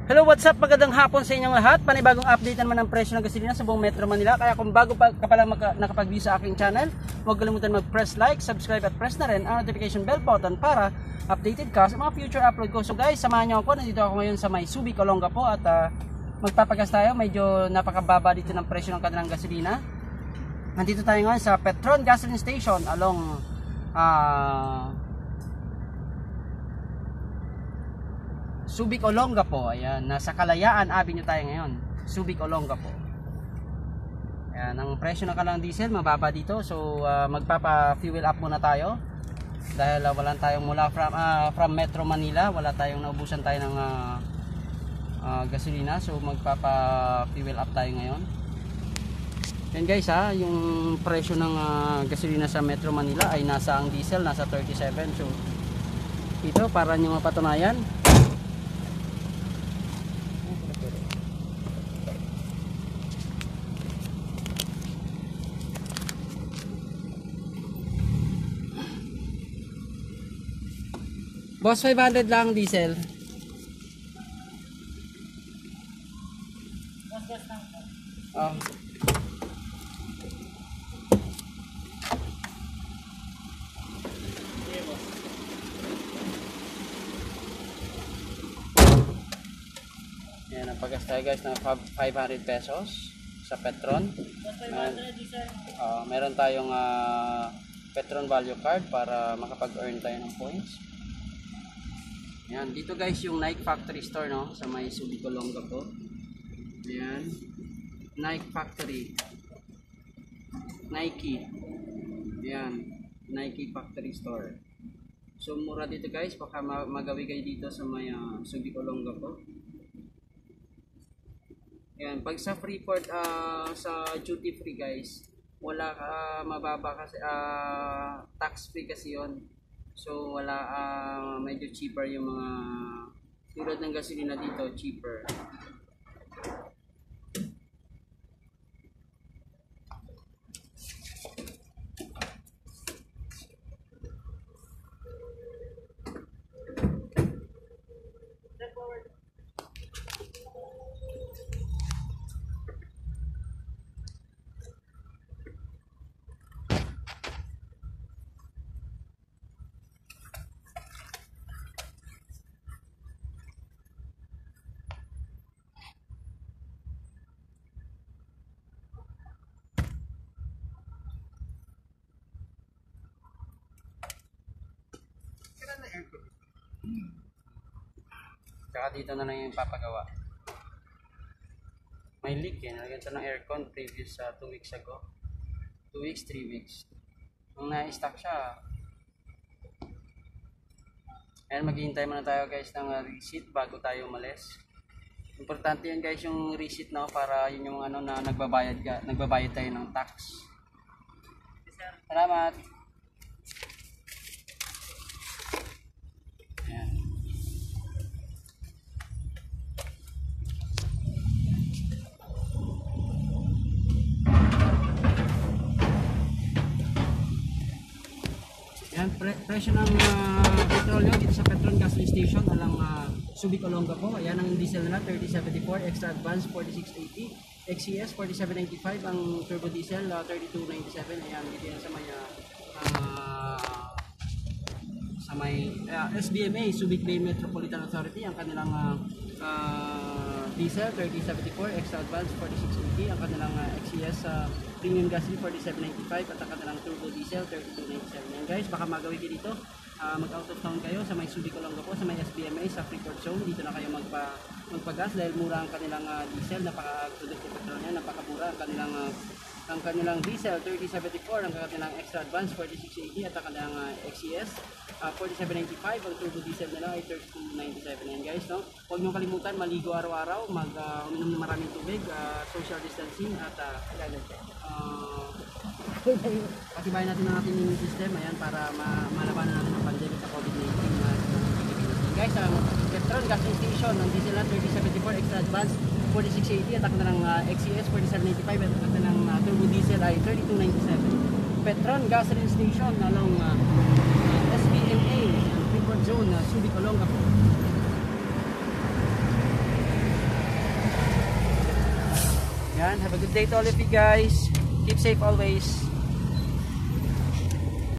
Hello, what's up? Magandang hapon sa inyong lahat. Panibagong update naman ng presyo ng gasolina sa buong Metro Manila. Kaya kung bago ka pa lang nakapag-view sa aking channel, huwag kalimutan mag-press like, subscribe at press na rin ang notification bell button para updated ka sa mga future upload ko. So guys, samahan niyo ako. Nandito ako ngayon sa may Subic, Olongapo at magpapagas tayo. Medyo napakababa dito ng presyo ng kanilang gasolina. Nandito tayo ngayon sa Petron Gasoline Station along Subic, Olongapo. Ayan, nasa Kalayaan Avenue tayo ngayon. Subic, Olongapo. Ayan, ang presyo ng kanilang diesel mababa dito. So magpapa-fuel up muna tayo. Dahil wala tayong mula from Metro Manila, wala tayong naubusan tayo ng gasolina. So magpapa-fuel up tayo ngayon. Yan guys yung presyo ng gasolina sa Metro Manila ay nasa ang diesel nasa 37. So ito para nyo mapatunayan. Boss, 500 lang diesel. Oh. Yan, napagas tayo guys ng 500 pesos sa Petron. Meron tayong Petron value card para makapag-earn tayo ng points. Ayan, dito guys yung Nike Factory Store, no, sa may Subic, Olongapo. Ayan, Nike Factory, Nike. Ayan, Nike Factory Store. So mura dito guys, baka magawi kayo dito sa may Subic, Olongapo. Ayan, pag sa Freeport sa duty free guys, wala mababa kasi tax free kasi yon. So wala medyo cheaper yung mga tulad ng gasolina dito, cheaper. Tsaka dito na lang yung papagawa. May leak eh. Nalagyan ito ng aircon previous 2 weeks ago. 2 weeks, 3 weeks. Nung na-stock siya. Ayan, maghihintay muna tayo guys ng receipt bago tayo umalis. Importante yun guys yung receipt, no, para yun yung ano na nagbabayad tayo ng tax. Salamat. Presyo ng petrolyo dito sa Petron Gasoline Station alang Subic, Olongapo. Ayan ang diesel nila 3074, extra advance 4680, XCS 4795, ang turbo diesel 3297. Ayan dito yan sa may SBMA, Subic Bay Metropolitan Authority. Ang kanilang diesel 3074, extra advance 4680, ang kanilang XCS premium gasoline 4795 at ang kanilang turbo diesel 3297. Yan guys, baka magawi kayo dito. Mag out of town kayo sa may Subic, Olongapo, sa may SBMA, sa Freeport Zone. Dito na kayo magpagas dahil mura ang kanilang diesel. Napaka-good ng petrol niya, napakamura ang kanilang diesel 3074, ang kanilang extra advance 4680 at ang kanilang XCS 4795. Ang turbo diesel nila ay 3297. Yan guys, no? Huwag nyo kalimutan maligo araw-araw, uminom ng maraming tubig, social distancing at patibayan natin ang ating immune system, ayan, para malabanan natin ang pandemic sa COVID-19 guys. Ang Petron Gasoline Station, ang diesel na 3074, extra advance 4680 at ang kanilang XCS 4795 at ang kanilang turbo diesel ay 3297. Petron Gasoline Station along SBMA, Freeport Zone, Subic, Olongapo. Yan, have a good day to all of you guys. Keep safe always.